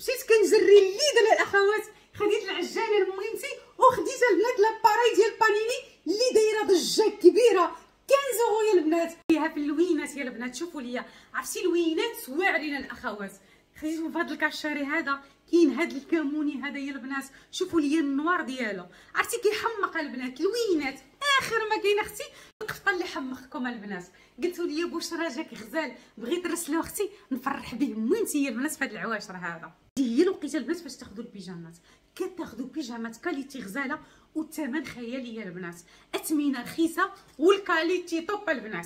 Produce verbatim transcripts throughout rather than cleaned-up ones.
مشيت كنجري الليد الاخوات، خديت العجانه لميمتي وخديت البنات لاباري ديال بانيني اللي دايره ضجه كبيره خمسة اورو يا البنات. فيها في اللوينات يا البنات، شوفوا ليا عرفتي اللوينات واعرين الاخوات. خديتهم في هذا الكاشاري هذا، كاين هذا الكموني هذا يا البنات، شوفوا ليا النوار ديالو عرفتي كيحمق البنات. لوينات اخر ما كاين اختي. القفطه اللي حمقكم البنات، قلتوا لي بشرى جاك غزال بغيت نرسلو اختي نفرح به ميمتي يا البنات في هذا العواشر هذا. هي الوقيته البنات فاش تاخذوا البيجامات، كتاخذوا بيجامات كاليتي غزاله والثمن خيالي يا البنات، اثمنه رخيصه والكاليتي طوب البنات.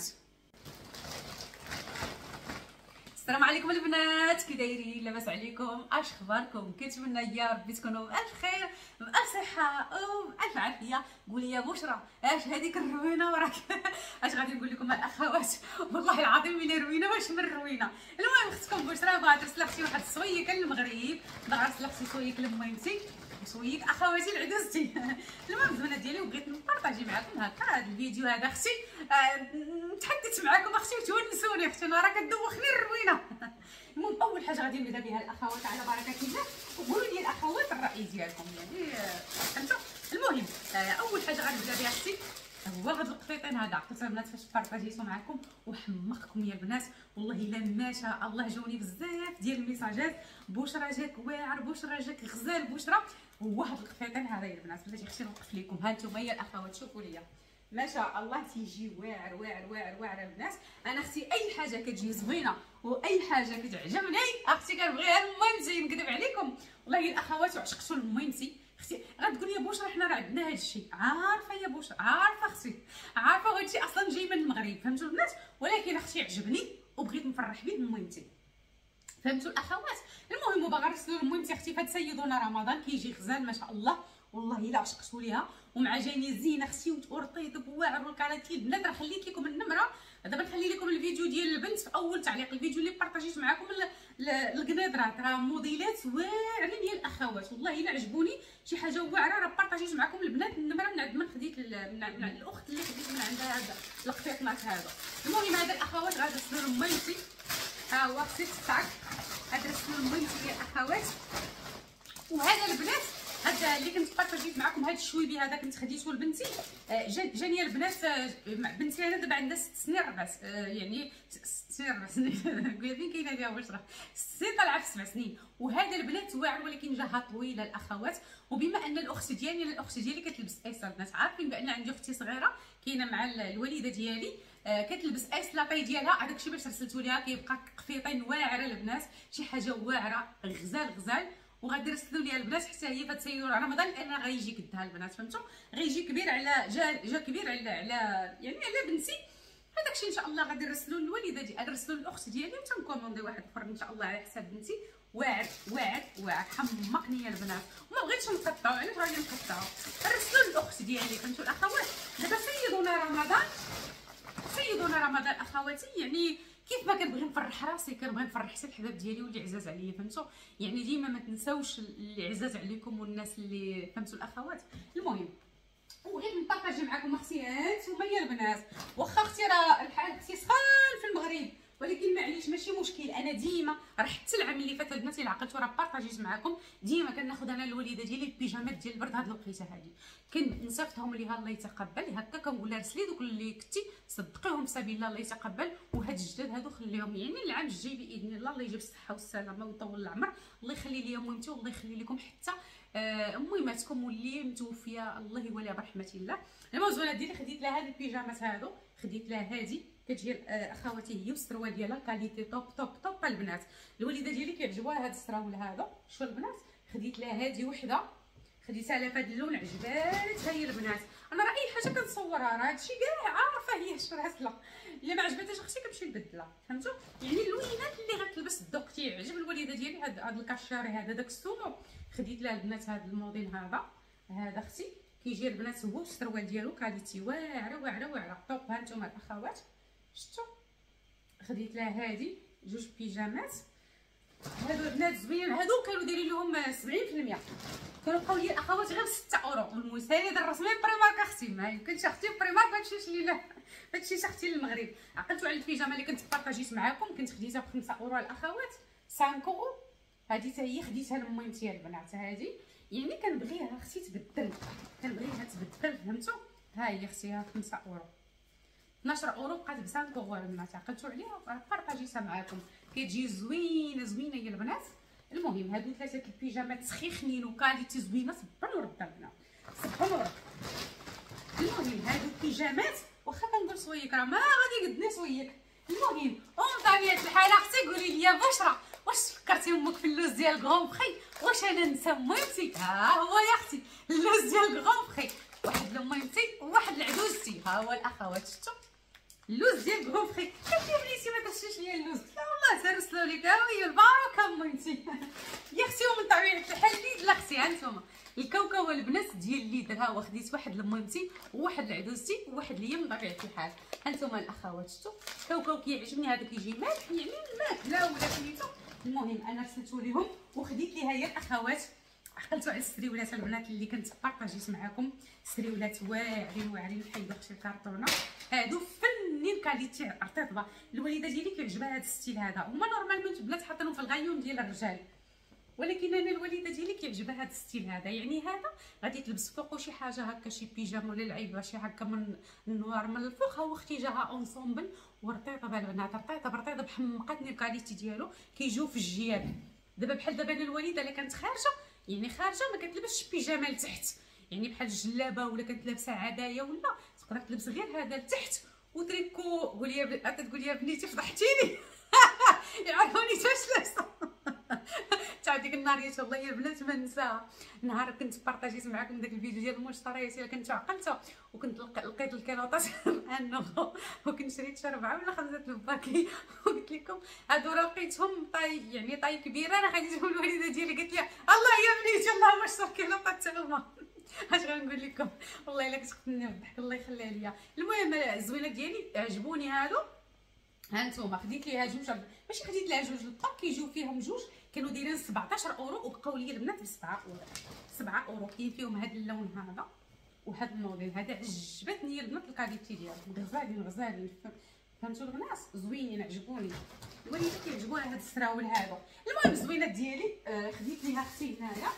السلام عليكم البنات، كي دايرين؟ لاباس عليكم؟ اش اخباركم؟ كنتمنى يا ربي تكونوا بالف خير بالف صحه وبالف عافيه. قولي يا بشرى اش هذيك الروينه وراك؟ اش غادي نقول لكم الاخوات، والله العظيم الا روينه واش من روينه. المهم اختكم بشرى بغات ترسل اختي واحد الصويك للمغرب، بغات ترسل اختي صويك لميمتي وصويك اخواتي العدوزتي. المهم الزمانات ديالي وبغيت نبارطاجي معكم هكا هذا الفيديو هذا اختي، نتحدث معكم اختي وتونسوني اختي، انا راه كدوخني الروينه. المهم اول حاجه غادي نبدا بها الاخوات على بركه الله، وقولوا لي الاخوات الراي ديالكم يعني فهمتوا. المهم اول حاجه غنبدا بها اختي هو هاد القطيطين هذا. عرفتوا البنات فاش بارطاجيتو معكم وحمقكم يا البنات، والله الا ما شاء الله جاوني بزاف ديال الميساجات، بشرى جاك واعر، بشرى جاك غزال، بشرى. هو هاد القطيطين هذا يا البنات بلاتي اختي نوقف لكم، ها نتوما يا الاخوات شوفوا ليا ما شاء الله تيجي واعر واعر واعر واعر البنات. انا اختي اي حاجه كتجي زوينه واي حاجه كتعجبني اختي كنبغيها لميمتي، نكذب عليكم والله الاخوات وعشقتوا لميمتي اختي. غتقول لي بشرى حنا راه عندنا هذا الشيء، عارفه يا بشرى عارفه اختي عارفه، وهذا الشيء اصلا جاي من المغرب فهمتوا البنات، ولكن اختي عجبني وبغيت نفرح به لميمتي فهمتوا الاخوات. المهم وباغا نرسلوا لميمتي اختي فهاد سيدونا رمضان كيجي غزال ما شاء الله، والله الا عشقتوا ليها ومع جاني زينه اختي وتورطيط بواعر والكالاتي. البنات راه خليت لكم النمره، دابا نخلي لكم الفيديو ديال البنت في اول تعليق، الفيديو اللي بارطاجيت معكم القنيضرات راه موديلات واعرين ديال الاخوات، والله الا عجبوني شي حاجه واعره راه بارطاجيت معكم البنات النمره من عند من خديت من الاخت اللي خديت من عندها هذا القطيطنات هذا. المهم هذا الاخوات غادي نرسلوا لميمتي، ها هو اختي تاعك غادي نرسلوا لميمتي يا الاخوات. وهذا البنات هذا اللي كنت بارطاجيت معكم هذا الشويبي هذا كنت خديته لبنتي، جاني البنات بنتي انا دابا عندها ست سنين ربع يعني ست سنين ربع سنين فين كاينه ديال بشرى ست سنين طالعه في سبع سنين. وهذا البنات واعر ولكن جاها طويله الاخوات، وبما ان الاخت ديالي الاخت ديالي كتلبس ايسر، البنات عارفين بان عندي اختي صغيره كاينه مع الوالده ديالي كتلبس ايس لاطاي ديالها، هذاك الشيء باش رسلتو ليها كيبقى قفيطين واعره البنات، شي حاجه واعره غزال غزال. وغادي يرسلوا ليها البنات حتى هي فتسيروا رمضان لان غيجي قدها البنات فهمتوا، غيجي كبير على جا, جا كبير على على يعني على بنتي. هذاك الشيء ان شاء الله غادي نرسلوا للوالده ديالي، نرسلوا للاخت ديالي وتنكوموندي واحد اخر ان شاء الله على حساب بنتي. واعر واعر واعر حمقني يا البنات وما بغيتش نقطعوا، علاش غادي نقطعوا؟ نرسلوا للاخت ديالي فهمتوا الاخوات. دابا سيدونا رمضان سيدونا رمضان اخواتي، يعني كيف ما كنبغي نفرح راسي كنبغي نفرح حتى الحباب ديالي واللي عزاز عليا فهمتوا، يعني ديما ما تنساوش اللي عزاز عليكم والناس اللي فهمتوا الاخوات. المهم وبغيت نبارطاجي معكم اختي هانتوما يا البنات، واخا اختي راه الحال اختي سخان في المغرب ولكن معليش ماشي مشكل. انا ديما راه حتى العام اللي فات البنات اللي عقلتو راه بارطاجيت معكم، ديما كناخذ انا الوالده ديالي البيجامات ديال البرد هاد الوقيته هادي كنصيفطهم ليها الله يتقبل، هكا كنقول لها رسلي دوك اللي كنتي صدقيهم في سبيل الله الله يتقبل، وهاد الجداد هادو خليهم يعني العام الجاي باذن الله الله يجيب الصحه والسلامه ويطول العمر، الله يخلي ليا ميمتي والله يخلي لكم حتى ميماتكم واللي متوفيه الله يوليها برحمه الله. الموزونه ديالي خديت لها هاد البيجامات هادو، خديت لها هادي كتجي اخواتي هي والسروال ديالها كاليتي توب توب توب البنات. الوالده ديالي كيعجبوها هاد السراول هذا، شوفوا البنات خديت لها هادي وحده خديتها لها فهاد اللون عجباتها هي البنات. انا راه اي حاجه كنصورها راه هادشي كاع عارفه هي شراسله، الا ما عجبتهاش اختي كنمشي نبدلها فهمتوا، يعني اللوينات اللي غتلبس الذوق تيعجب الوالده ديالي. هاد هاد الكاشاري هذا داك السومو خديت لها البنات هاد الموديل هذا هذا اختي كيجي البنات هو السروال ديالو كاليتي واعره واعره واعره طوب. ها نتوما الاخوات شفتوا خديت لها هادي جوج بيجامات هادو البنات زوينين، هادو كانوا دايرين لهم سبعين في المية، كانوا بقاو لي الاخوات غير ستة اورو. والمسالي ديال الرسمي بريمارك اختي ما يمكنش اختي بريمارك ما تمشيش لينا ما تمشيش اختي للمغرب. عقلتوا على البيجامه اللي كنت بارطاجيت معاكم كنت خديتها ب خمسة اورو الاخوات خمسة اورو هذه حتى هي خديتها لميمتي البنات. هذه يعني كنبغيها اختي تبدل، كنبغيها تبدل فهمتوا. ها هي اختي خمسة اورو، اثناش اورو بقات ب خمسة اورو البنات. عقلتوا عليها بارطاجيتها معاكم، كتجي زوينه زوينه يا البنات. المهم هادو ثلاثه البيجامات سخيخنين وكاليتي زوينه صبر ورد البنات صبر ورد. المهم هادو البيجامات واخا كنقول سويك راه ما غادي يقدني سويك. المهم ومن طبيعه الحال اختي قولي لي بشرى واش فكرتي امك في اللوز ديال غون بخي؟ واش انا نسميتي؟ ها هو يا اختي اللوز ديال غون بخي، واحد لميمتي وواحد لعدوزتي. ها هو الاخوات شفتوا اللوز ديال غون بخي. كيفاش يا بنيتي ما درتيش ليا اللوز؟ لا والله سرسلوا لك هاوي البركه ميمتي يا اختي. ومن طبيعه الحال اللي لا اختي ها نتوما الكاوكاو البنات ديال الليد. ها هو خديت واحد لميمتي وواحد لعدوزتي وواحد ليا من طبيعه الحال. ها نتوما الاخوات شفتوا الكاوكاو كيعجبني هذا كيجي مالح يعني الماكله ولا سميتو. المهم انا رسلتو ليهم وخديت ليها هي الاخوات. عقلتوا على السريولات البنات اللي كنت بارطاجيت معاكم، سريولات واعرين واعرين. حيدوا اختي الكارطونه هادو فنين كاليتي ارطيطبه. الوالده ديالي كيعجبها هذا الستيل هذا، هما نورمالمون البنات حاطينهم في الغيون ديال الرجال، ولكن انا الوالده ديالي كيعجبها هذا الستيل هذا. يعني هذا غادي تلبس فوقو شي حاجه هكا شي بيجامه ولا لعيبه شي هكا من النوار من الفوق. ها هو اختي جاها اونسومبل ورطيطه البنات، رطيطه برطيطه بحمقتني الكاليتي ديالو كيجيو في الجياب. دابا بحال دابا انا الوالده اللي كانت خارجه يعني خارجه ما كتلبسش بيجامه لتحت، يعني بحال الجلابه ولا كانت لابسه عبايه ولا تقدر تلبس غير هذا لتحت وتريكو. قولي يا تقول يا بنيتي فضحتيني يعرفوني واش لابسه تاع ديك النهار يا والله يا البنات ما نساها. نهار كنت بارطاجيت معكم داك الفيديو ديال المشتريات الا كنتو عقلتو، وكنت لقيت الكيلوطات مع النغو وكنت شريت شي ربعه ولا خمسه الباكي وقلت لكم هادو راه لقيتهم طاي يعني طاي كبيره. انا خديتهم الوالده ديالي قالت لي الله يا بنيتي الله واش صار كيلوطات تا هما. اش غنقول لكم والله الا كتقتلني بالضحك الله يخليها ليا. المهم الزوينات ديالي عجبوني هادو. ها نتوما خديت ليها جوج، ماشي خديت ليها جوج الباك كيجيو فيهم جوج كانوا دايرين سبعطاش اورو وبقاو لي البنات ب سبعة اورو. سبعة اورو كاين فيهم هذا اللون هذا وهذا الموديل هذا. عجبتني البنات الكاليتي ديالهم غزالين غزالين فهمتوا البنات زوينين عجبوني. الوالده كيعجبوها هاد السراول هذا. المهم الزوينات ديالي آه خديت ليها اختي هنايا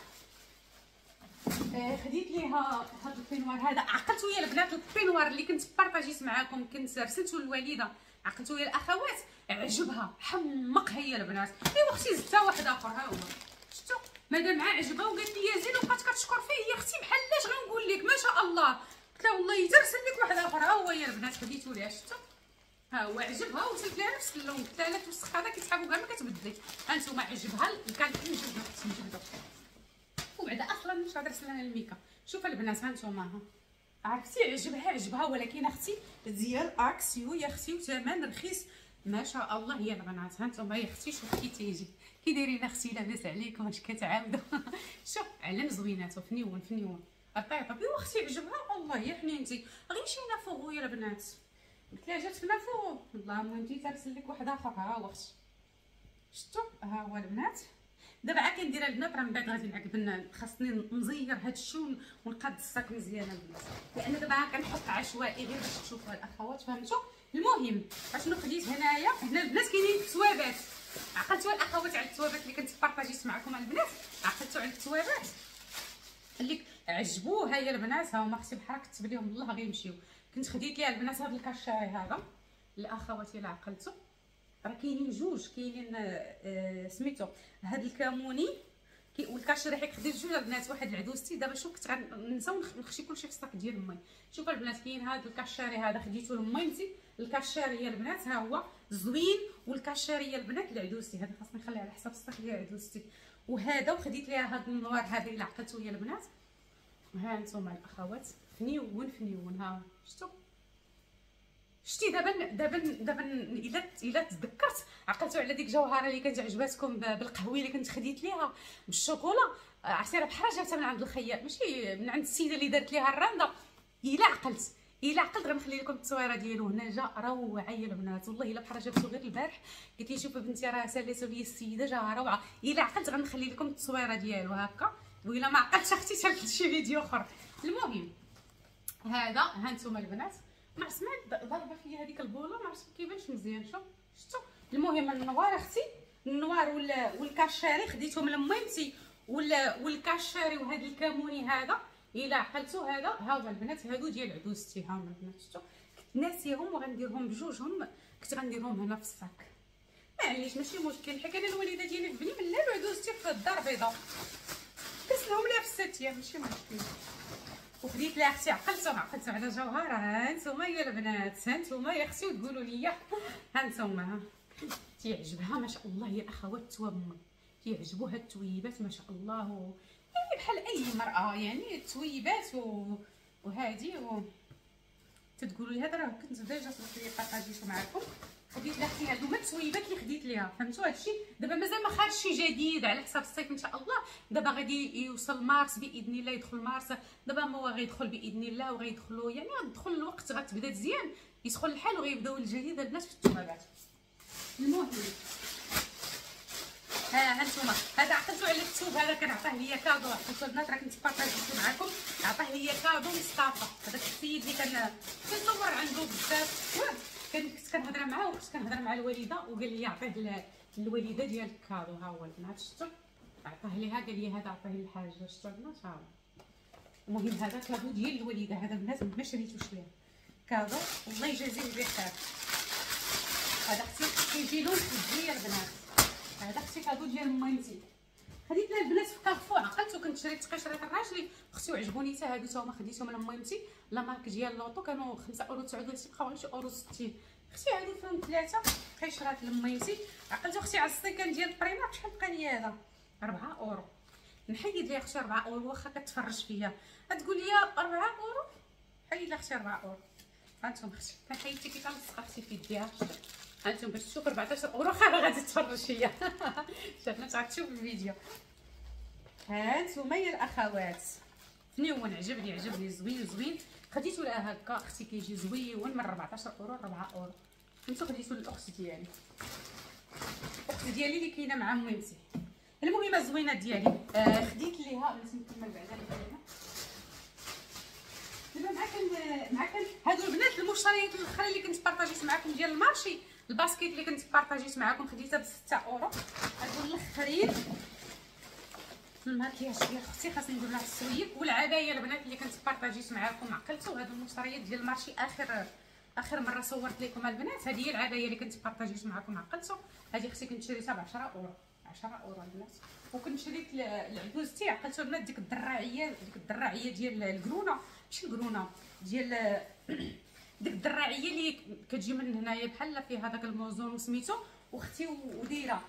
آه خديت ليها هاد البينوار هذا. عقلتوا يا البنات البينوار اللي كنت بارطاجيت معاكم كنت رسلته للوالده. عقلتوا يا الاخوات عجبها حمق هي البنات. ايوا اختي زدتها واحد اخر ها هو شفتوا مادام عجبها وقالت لي زين وبقات كتشكر فيه. يا اختي بحالاش غنقول لك ما شاء الله. قلت لها والله ترسل لك واحد اخر ها هو يا البنات خديتو ليها شفتوا ها هو عجبها وصلت لها نفس اللون. قلت لها لا توسخ هذا كيتحابوا كاع ما كتبدلي. ها نتوما عجبها كانت نجبدو نجبدو وبعدا اصلا مش غادي نرسل لها الميكا. شوف البنات ها نتوما ها عرفتي عجبها عجبها ولكن اختي ديال اكسيو يا اختي وثمن رخيص ما شاء الله يا البنات. ها نتوما يا اختي شوف كي تيجي كي دايرين اختي لاباس عليكم واش كتعاودوا شوف علم زويناتو فنيون فنيون رطيطه بيو اختي عجبها والله يا حنينتي. غير شي نافوغو يا البنات قلت لها جات في نافوغو والله مهمتي ترسل لك واحد اخر. ها هو اختي شفتوا ها هو البنات. دابا عا كندير البنات راه من بعد غادي نعقب خاصني نزير هاد الشو ونقاد الصاك مزيان البنات لان دابا كنحط عشوائي غير باش تشوفوا الاخوات فهمتوا. المهم اشنو خديت هنايا هنا البنات كاينين التوابات. عقلتوا الاخوات على التوابات اللي كنت بارطاجيت معكم البنات. عقلتوا على التوابات اللي عجبوها يا البنات. ها هما اختي بحال كتب لهم الله غيمشيو. كنت خديت ليها البنات هذا الكاشاي هذا الاخوات الا عقلتوا راه كاينين جوج كاينين آه سميتو هاد الكموني كي والكاشري حيت خديت جوج البنات واحد لعدوزتي. دابا شوف كنت غنساو نخشي كلشي في الصاك ديال امي. شوف البنات كاين هاد الكاشري هذا خديته لميمتي. الكاشري يا البنات ها هو زوين والكاشري يا البنات لعدوزتي هذا خاصني نخليه على حساب الصاك ديال عدوزتي. وهذا وخديت ليها هاد النوار هذا الا عقلتوا يا البنات. ها نتوما الاخوات فنيون فنيون ها شفتوا شتي. دابا دابا دابا الا الا تذكرت عقلتوا على ديك جوهره اللي كانت عجباتكم بالقهوي اللي كنت خديت ليها بالشوكولا. عرفتي راه بحال جاتها من عند الخياط ماشي من عند السيده اللي دارت ليها الرانده. الا عقلت الا عقلت غنخلي لكم التصويره ديالو هنا جا روعه يا البنات والله الا بحال جابتو غير البارح. قلت لي شوفي بنتي راه ساليتو لي السيده جا روعه. الا عقلت غنخلي لكم التصويره ديالو هكا وإلا ما عقلتش اختي تشاركت شي فيديو اخر. المهم هذا ها نتوما البنات ما سمعت ضربه فيا هذيك البوله ما عرفتش كيفاش مزيان شوف شفتوا. المهم النوار اختي النوار والكاشاري خديتهم لميمتي، والكاشاري وهذا الكموني هذا الا عقلتو هذا ها هما البنات هادو ديال عدوزتي، ها هما البنات شفتو كنت ناسيهم وغنديرهم بجوجهم، كنت غنديرهم هنا في الصاك معليش ماشي مشكل، حيت انا الوالده ديالي في بني من لا عدوزتي في الدار بيضاء كنسلهم ليها في الست ايام ماشي مشكل. وخديت لها اختي عقلتو عقلتو على جوهره، ها نتوما يا البنات، ها نتوما يا اختي وتقولوا لي ها نتوما تيعجبها ما شاء الله يا الاخوات التوام، تيعجبوها التويبات ما شاء الله، يعني بحال اي مراه يعني التويبات و... وهادي و... تتقولوا لي هذا راه كنت ديجا صرت بارطاجيتو معكم. خديت لها اختي هادو هما التويبات اللي خديت ليها، فهمتوا هادشي. دابا مازال ما خرج شي جديد على حساب الصيف ان شاء الله، دابا غادي يوصل مارس باذن الله، يدخل مارس دابا هو غيدخل باذن الله، وغيدخلوا يعني غتدخل الوقت غتبدا مزيان يدخل الحال وغيبداو الجديد الناس في التوابات. المهم ها هانتوما هذا عقلتو على الكتوب هذا كنعطيه ليا كادو، عقلتو البنات راه كنت بارطاجيتو معكم، عطاه ليا كادو مصطفى هذاك السيد اللي كان كنصور عنده بزاف، كنت كنهضر معاه وكنت كنهضر مع الوالده وقال لي عطيه للوالده ديال الكادو، ها هو البنات شفتوا عطاه ليها قال لي هذا عطيه للحاجه شفتوا البنات ها هو. المهم هذا كادو ديال الوالده، هذا البنات ما شريتوش ليها كادو والله يجازيه بخير. هذا اختي كيجي لون الزير البنات، هذا اختي كادو ديال مامتي خديت لها البنات في كارفور، عقلتو كنت شريت قشرات الراجلي اختي وعجبوني حتى هادو تا هما خديتهم من مامتي لا مارك ديال لوطو كانوا خمسة اورو تسعة وثلاثين بقاو غير شي اورو ستين، اختي هادو فيهم ثلاثه قشرات لمامتي. عقلتو اختي على السيكان ديال البريمار شحال بقى لي هذا أربعة اورو، نحيد ليها اختي أربعة اورو واخا كتفرج فيا تقول لي أربعة اورو، حيد لها اختي أربعة اورو. هانتوما اختي كنحيد كي كنلصق اختي في يديها، هانتوما باش تشوف أربعطاش اورو خا غادي تفرج فيا شفنا تعرفتوا في الفيديو. هانتوما يا الاخوات فنيون عجبني عجبني زوين زوين، خديتو لها هكا اختي كيجي زويون من أربعطاش اورو أربعة اورو، فهمتوا خديتو للاخت ديالي الاخت ديالي اللي كاينه مع ميمتي. المهم الزوينات ديالي آه خديت ليها باش نكمل بعدا الكلمه. دابا مع كان مع كان هادو البنات المشتريات الاخرى اللي كنت بارطاجيت معكم ديال المارشي، الباسكيت اللي كنت بارطاجيت معكم خديتها ب ستة اورو. هادو الاخرين الماكياج ديال اختي خاصني نقول لها السويق، والعبايه البنات اللي كنت بارطاجيت معكم عقلتو هادو المشتريات ديال المارشي اخر اخر مره صورت لكم البنات، هذه هي العبايه اللي كنت بارطاجيت معكم عقلتو. هذه اختي كنت شريتها ب عشرة اورو عشرة اورو البنات، وكنت شريت لعدوزتي عقلتو البنات ديك الدراعيه ديك الدراعيه ديال الكرونه ماشي الكرونه ديال ديك الدراعيه اللي كتجي من هنايا بحال فيها داك الموزون وسميتو واختي ودايره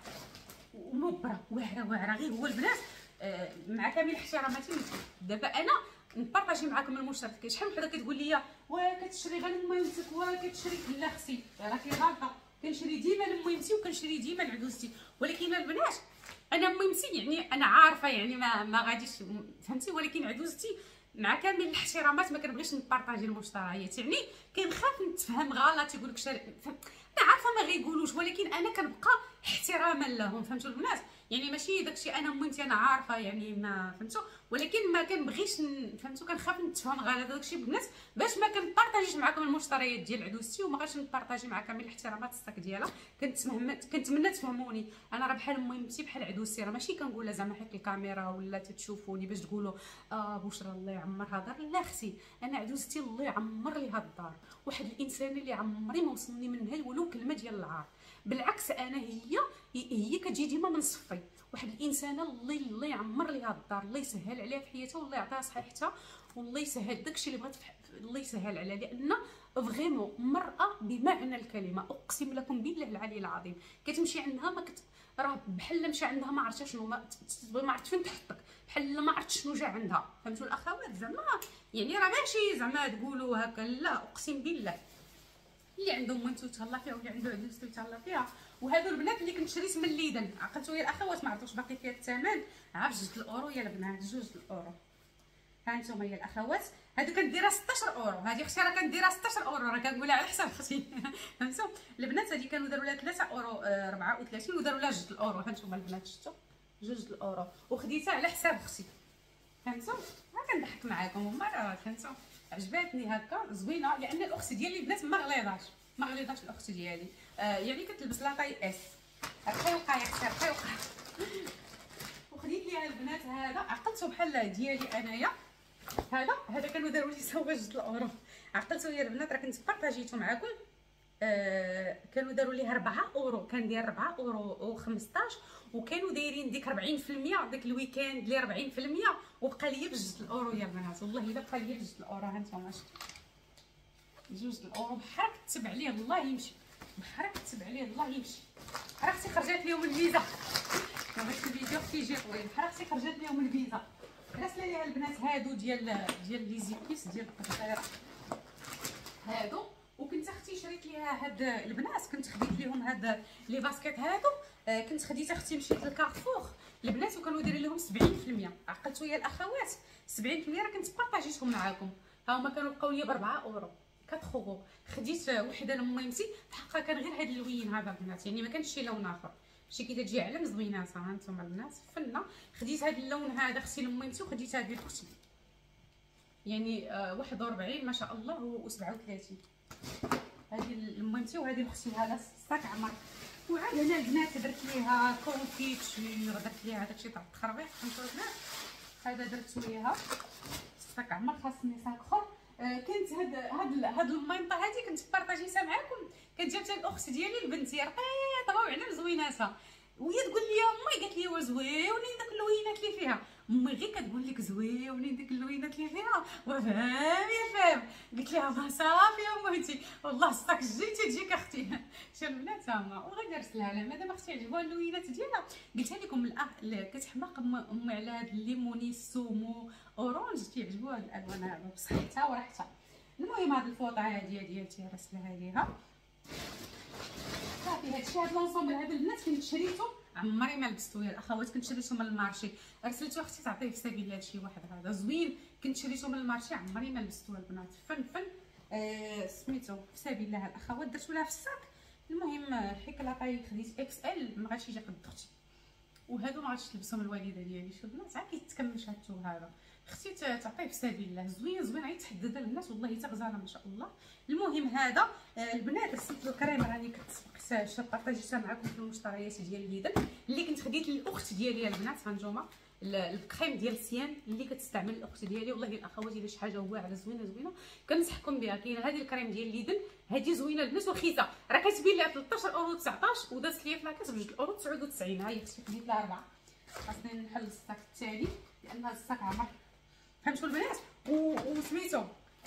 ومبره واعره واعره غير هو البنات آه مع كامل احتراماتي. دابا انا نبارطاجي معكم المشترك، شحال من وحده كتقول لي واه كتشري غير لميمتك واه كتشري، لا اختي راكي غالطه، كنشري ديما لميمتي وكنشري ديما لعدوزتي، ولكن البنات انا ميمتي يعني انا عارفه يعني ما ما غاديش فهمتي، ولكن عدوزتي مع كامل الاحترامات ما كنبغيش نبارطاجي المشتريات، يعني كنخاف نتفهم غلط يقول لك شري، انا عارفه ما غيقولوش ولكن انا كنبقى احتراما لهم فهمتوا البنات، يعني ماشي داكشي انا ميمتي انا عارفه يعني ما فهمتوا، ولكن ما كنبغيش فهمتوا كنخاف نتفهم غلط داكشي البنات باش ما كنبارطاجيش معكم المشتريات ديال عدوزتي وما غاش نبارطاجي مع كامل الاحترامات الصاك ديالها. كنتمنى كنتمنى تفهموني، انا راه بحال ميمتي بحال عدوزتي، راه ماشي كنقولها زعما حيت الكاميرا ولا تتشوفوني باش تقولوا اه بشرى الله يعمر هذا، لا اختي انا عدوزتي الله يعمر ليها الدار، واحد الانسان اللي عمري ما وصلني منها ولو كلمه ديال العار، بالعكس انا هي هي كتجي ديما من صفي، واحد الانسانه الله الله يعمر ليها الدار، الله يسهل عليها في حياتها والله يعطيها صحيحتها والله يسهل داكشي اللي بغات الله يسهل عليها، لان فريمون مرأة بمعنى الكلمه اقسم لكم بالله العلي العظيم كتمشي عندها ما كت راه بحال مشى عندها ما عرفتش شنو ما, ما عرفت فين تحطك، بحال ما عرفتش شنو جا عندها فهمتوا الاخوات، زعما يعني راه ماشي زعما تقولوا هكا لا اقسم بالله اللي عندهم ميمتو تهلا فيها واللي عنده عدوزتو تهلا فيها. وهادو البنات اللي كنت شريت من ليدن عقلتو يا الاخوات ما عرفتوش باقي فيها الثمن عا بجوج الاورو يا البنات جوج الاورو. ها انتم يا الاخوات هادو كنديرها ستاش اورو، هادي اختي راه كنديرها ستاش اورو راه كنقولها على حساب اختي فهمتوا البنات، هادي كانوا داروا لها ثلاثة اورو أربعة وثلاثين وداروا لها جوج الاورو. ها انتم البنات شفتوا جوج الاورو وخديتها على حساب اختي فهمتوا، ها كنضحك معاكم هما راه فهمتوا عجباتني هكا زوينه، لان الاخت ديالي البنات ما غليظاش ما غليظاش الاخت ديالي آه يعني كتلبس لاطاي اس رقي وقع يا اختي رقي وقع. وخديت ليها البنات هذا عقلته بحال ديالي انايا، هذا هذا كانوا داروا لي سوا جوج الاورو، عقلته يا البنات راه كنت بارطاجيته معكم. آه كانوا داروا ليه أربعة اورو، كان داير أربعة اورو و خمسطاش، وكانوا دايرين ديك أربعين في المية داك الويكاند لي أربعين في المية، وبقى ليا بجوج الاورو يا البنات. والله الا بقى ليا بجوج الاورو. ها نتوما شفتوا جوج الاورو بحال كتب عليه الله يمشي، بحال كتب عليه الله يمشي. راه اختي خرجت ليهم الفيزا، دابا الفيديو اختي يجي طويل. بحال اختي خرجت ليهم الفيزا. راسله ليها البنات هادو ديال ديال لي زيكيس ديال القصيره هادو. وكنت اختي شريت ليها هاد البنات، كنت خديت ليهم هاد لي باسكيت هادو. آه كنت خديت اختي مشيت للكارفور البنات وكانوا دايرين لهم سبعين في المية. عقلتوا يا الاخوات سبعين في المية راه كنت بارطاجيتهم معاكم. ها هما كانوا بقاو لي ب أربعة اورو أربعة اورو. خديت وحده لميمتي بحقها كان غير هاد اللوين هذا البنات، يعني ما كانش شي لون اخر. شي كي تجي علم زوينات. ها نتوما البنات فنه. خديت هاد اللون هذا اختي لميمتي وخديت هذه لاختي، يعني آه واحد وأربعين ما شاء الله و سبعة وثلاثين. هذه لميمتي وهذه لاختي هذا الصاك عمر. وعاد هنا البنات درت ليها كونفيتشر، درت ليها داكشي تاع التخربيق فهمتوا البنات. هذا درت ليها الصاك عمر، خاصني صاك اخر. آه كنت هاد هاد هاد المينطه هذه كنت بارطاجيتها معكم، كانت جابتها الاخت ديالي البنت رقيقه وعلم زويناتها، وهي تقول لي امي قالت لي وا زويونين داك اللوينات اللي فيها. امي غير كتقول لك زويونين داك اللوينات اللي فيها وفهم يا فهم. قلت لها ما صافي يا امتي والله الصاك الجاي تجيك اختي. شوف البنات هما وغير درت لها لا مادام اختي عجبوها اللوينات ديالها. قلتها لكم كتحماق امي على هاد الليموني السومو اورانج كيعجبوها هاد الالوان هادو بصحتها وراحتها. المهم هاد الفوطه هادي ديالتي راسلها ليها صافي. هادشي هاد لونسومبل هاد البنات كنت شريتو عمري ما لبستو يا الاخوات، كنت شريتو من المارشي. ارسلتو اختي تعطيه في سبيل الله لشي واحد هذا زوين، كنت شريتو من المارشي عمري ما لبستو البنات. فن فن آه سميتو في سبيل الله الاخوات. درتو لها في الصاك. المهم حيت لاطاي خديت اكس ال ما غاديش يجي قد اختي، وهادو ما غاديش تلبسهم الوالده ديالي. شوف البنات عا كيتكمل هادو هذا اختي تعطيه في سبيل الله زوين زوين غير تحدد البنات والله حتى غزاله ما شاء الله. المهم هذا آه البنات رسلت له كريم راني كنت سبقت بارطاجيتها معكم في المشتريات ديال ليدل اللي كنت خديت للاخت ديالي البنات. هانتوما الكريم ديال سيان اللي كتستعمل الاخت ديالي والله الاخوات الا شي حاجه واعره زوينه زوينه كنصحكم بها. كاينه هذه الكريم ديال ليدل هذه زوينه البنات ورخيصه، راه كتبين لها ثلاثطاش اورو تسعطاش ودازت ليا في لاكاس بجوج اورو تسعة وتسعين. ها هي خصني خديت لها اربعه. خاصني نحل الصاك الثاني لان هذا الصاك عمر فهمتوا البنات. وسميتو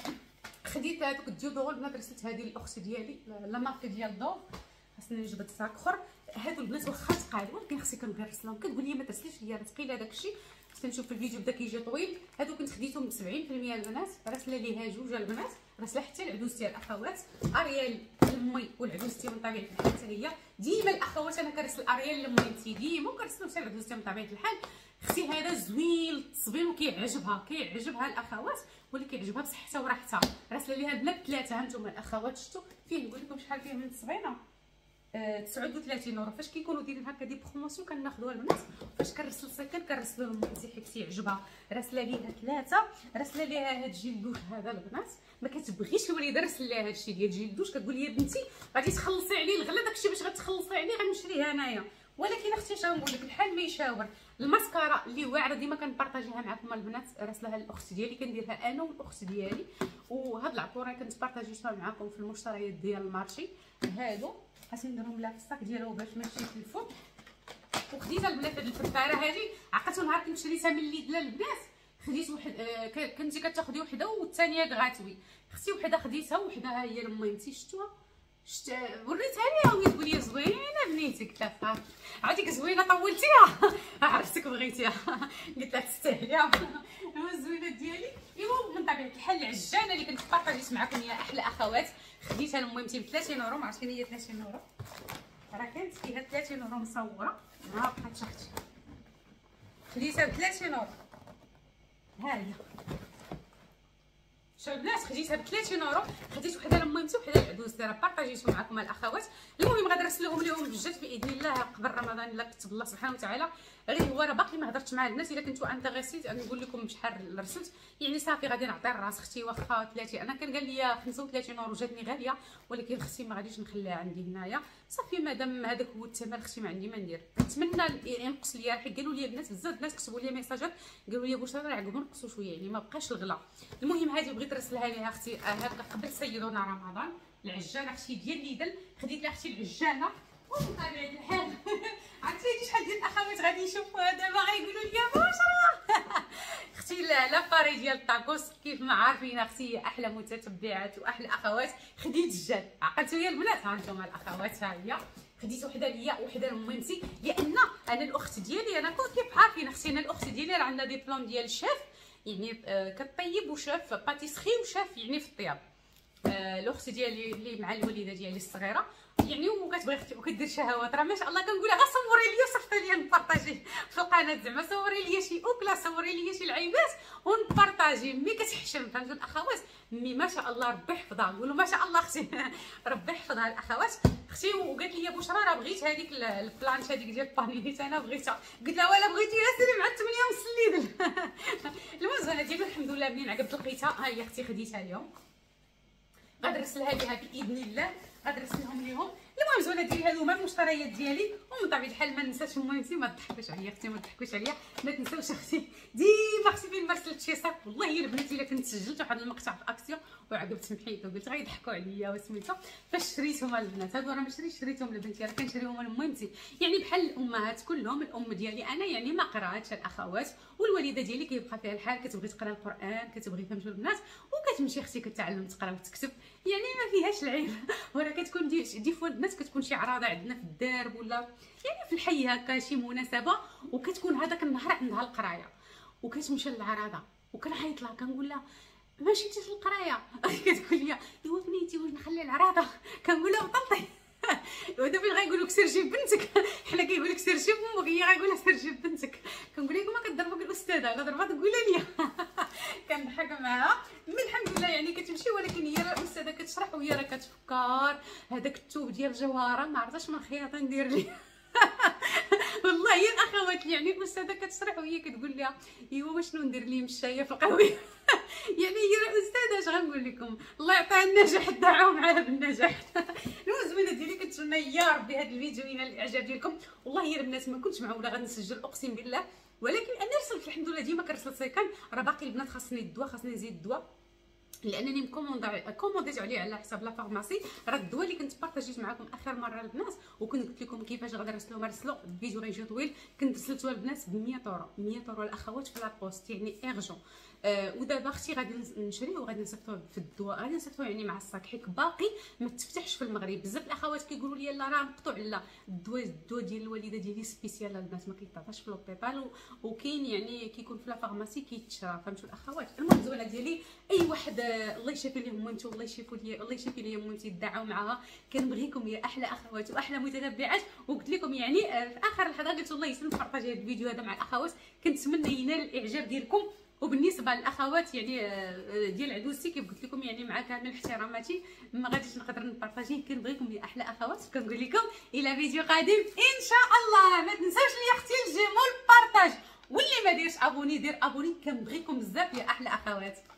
خديت هذوك الديودور البنات رسلت هذه الاخت ديالي لا مارك ديال دوف. خاصني نجبد صاك اخر. هادو البنات واخا ثقال ولكن خصني كنبغي نرسلهم. كتقول لي ما ترسليش ليا راه ثقيله داكشي. خصني نشوف في الفيديو بدا كيجي طويل. هادو كنت خديتهم ب سبعين في المية البنات. راسله ليها جوج البنات، راسله حتى لعدوزتي الاخوات اريال لمي والعدوزتي من طبيعه الحال حتى هي. ديما الاخوات انا كنرسل اريال لميتي ديما وكنرسلو حتى لعدوزتي من طبيعه الحال. اختي هذا زوين التصبين وكيعجبها كيعجبها الاخوات واللي كيعجبها بصحتها وراحتها. راسله ليها البنات ثلاثه. هانتوما الاخوات شفتوا فيه نقول لكم شحال فيه من التصبينه أه تسعة وثلاثين اورو. فاش كيكونوا دايرين هكا دي بروموسيون كناخذوها البنات. فاش كنرسل سكن كنرسلو لهم حتى حيت كيعجبها. راسله ليها ثلاثه. راسله ليها هاد جيل دوش هذا البنات ما كتبغيش الوالده رسل ليها هادشي ديال جيل دوش. كتقول لي بنتي غادي تخلصي عليه الغلا داكشي باش غتخلصي عليه غنشريه انايا. ولكن اختي شنو نقول لك الحال ما يشاور. الماسكارا اللي واعره ديما كنبارطاجيها معكم البنات راسلها الاخت ديالي كنديرها انا والاخت ديالي. وهاد العطوره كنت بارطاجيتها معكم في المشتريات ديال المارشي. هادو خاصني نديرهم لها في الصاك ديالها باش ما تمشيش للفوق. وخديتها البنات هاد الفرفاره هادي عقلتو نهار كنت شريتها من ليدل البنات. خديت واحد آه كنتي كتاخدي وحده والثانيه غاتوي. اختي وحده خديتها وحده ها هي لميمتي شفتوها شت وريتها ليها وهي تقول لي زوينه بنيتي. قلت لها صافي عاديك زوينه طولتيها عرفتك بغيتيها. قلت لها تستاهليها الزوينات ديالي. ايوا من طبيعه الحال العجانه اللي كنت بارطاجيت معكم يا احلى اخوات خديتها لميمتي ب ثلاثين اورو. ما عرفتش فين هي ثلاثين اورو راه كانت فيها ثلاثين اورو مصوره. ها بقات اختي خديتها ب ثلاثين اورو. ها هي شوف البنات خديتها ب ثلاثين اورو. خديت وحده لميمتي وحده لعدوزتي راه بارطاجيتو معكم الاخوات. المهم غادي نرسلهم لهم بجد باذن الله قبل رمضان الا كتب الله سبحانه وتعالى. غير هو راه باقي ما هضرتش مع الناس. الا كنتو انتريسيت نقول لكم شحال رسلت، يعني صافي غادي نعطي الراس. اختي واخا ثلاثين، انا كان قال لي خمسة وثلاثين اورو جاتني غاليه، ولكن اختي ما غاديش نخليها عندي هنايا صافي. مادام هذاك هو الثمن اختي ما عندي ما ندير. نتمنى ينقص ليا، حيت قالوا لي الناس بزاف الناس كتبوا لي ميساجات قالوا لي واش راه عقبوا نقصوا شويه، يعني ما بقاش الغلا. المهم هذه بغيت نرسلها ليها اختي هكا قبل سيدنا رمضان. العجانه اختي ديال ليدل، خديت لها اختي العجانه وبطبيعه الحال عرفتي شحال ديال الاخوات غادي يشوفوها دابا غايقولوا لي بشرى اختي لا باري ديال الطاكوس كيف ما عارفين اختي احلى متتبعات واحلى اخوات. خديت الجال عقلتوا يا البنات، ها انتم الاخوات ها هي خديت وحده ليا وحده لميمتي، لان انا الاخت ديالي انا كنت كيف عارفين اختي انا الاخت ديالي راه عندها ديبلوم ديال الشيف، يعني كطيب وشاف باتيسري وشاف يعني في الطياب. الاخت ديالي اللي مع الوالده ديالي الصغيره يعني وكتبغي اختي وكدير شهوات، راه ما شاء الله كنقولها غير صوري لي وصيفطي لي نبارطاجي في القناه، زعما صوري لي شي اوكله صوري لي شي لعيبات ونبارطاجي. مي كتحشم فهمتوا الاخوات، مي ما شاء الله ربي يحفظها، نقولوا ما شاء الله اختي ربي يحفظها الاخوات. اختي وقالت لي بشرى راه بغيت هذيك البلانش هذيك ديال البانينيت انا بغيتها، قلت لها ولا بغيتيها سيري مع ثمانية ونص الليل. المهم انا ديالو الحمد لله منين عقبت لقيتها ها هي اختي خديتها اليوم، غادي نرسلها ليها باذن الله، غادي نرسلهم ليهم. المهم زوينه ديري هادو هما المشتريات ديالي، ومن طبيعه الحال ما ننساش المهمتي ما تضحكوش عليا اختي ما تضحكوش عليا، ما تنساوش اختي ديما اختي فين ما رسلت شي صاك والله يا البنات الا كنت سجلت واحد المقطع في اكسيون وعقبت محيت وقلت غيضحكوا عليا وسميتو فاش شريتهم البنات هادو راه ما شريتش شريتهم لبنتي راه كنشريهم لمهمتي، يعني بحال الامهات كلهم. الام ديالي انا يعني ما قراتش الاخوات، والوالده ديالي كيبقى فيها الحال كتبغي تقرا القران كتبغي فهمتوا البنات وكتمشي اختي كتعلم تقرا وتكتب، يعني ما فيهاش العيب. وراه كتكون دي دي فوا البنات كتكون شي عراضه عندنا في الدار ولا يعني في الحي هكا شي مناسبه وكتكون هذاك النهار عندها القرايه وكتمشي للعراضه وكنعيط لها كنقول لها ما مشيتيش للقرايه كتقول لي ايوا بنيتي واش نخلي العراضه كنقول لها بطلطي ودابا فين غايقول لك سير جيب بنتك حنا كيقول لك سير جيب امك هي غايقول لها سير جيب بنتك كنقول لكم ما كضربك الاستاذه الا ضربات قولها لي كنضحك معاها. من الحمد لله يعني كتمشي ولكن هي الاستاذه كتشرح وهي راه كتفكر هذاك الثوب ديال الجوهره ما عرفتش من خياطه ندير ليه والله هي الاخوات يعني الاستاذه كتشرح وهي كتقول لها ايوا شنو ندير ليه مشايه في القهوه يعني هي الاستاذه اش غنقول لكم الله يعطيها النجاح دعوا معاها بالنجاح. الزوينه ديالي كنتمنى يا ربي هذا الفيديو ينال الاعجاب ديالكم. والله يا البنات ما كنتش معوله غادي نسجل اقسم بالله، ولكن انا رسلت الحمد لله ديما كنرسل سيكان راه باقي البنات خاصني الدواء خاصني نزيد الدواء لانني مكوموند كومونديت عليه على حساب لا فارماسي. راه الدواء اللي كنت بارطاجيت معكم اخر مره البنات وكنت قلت لكم كيفاش غادي نرسلو ما نرسلو الفيديو راه يجي طويل كنت رسلتوها البنات ب مية اورو مية اورو الاخوات في لابوست يعني ايرجون. آه ودابا اختي غادي نشريه وغادي نصيفطوه في الدواء غادي نصيفطوه يعني مع الصاك حيت باقي ما تفتحش في المغرب. بزاف الاخوات كيقولوا لي لا راه مقطوع لا الدواء الدواء ديال الوالده ديالي سبيسيال البنات ما كيتعطاش في لوبيطال وكاين يعني كيكون في لا فارماسي كيتشرى فهمتوا الاخوات. المهم الزوينه ديالي اي واحد آه الله يشافي ليهم مامتي والله يشافوا لي الله يشافي لي مامتي دعوا معاها كنبغيكم يا احلى اخوات واحلى متتبعات. وقلت لكم يعني آه في اخر اللحظه قلت الله يسلمك بارطاجي هذا الفيديو هذا مع الاخوات كنتمنى ينال الاعجاب ديالكم. وبالنسبه للاخوات يعني ديال عدوسي كيف قلت لكم يعني مع كامل احتراماتي ما غاديش نقدر نبارطاجيه كنبغيكم يا احلى اخوات. كنقول لكم الى فيديو قادم ان شاء الله. ما تنساوش لي اختي الجيم والبارطاج واللي ما ديرش ابوني دير ابوني كنبغيكم بزاف يا احلى اخوات.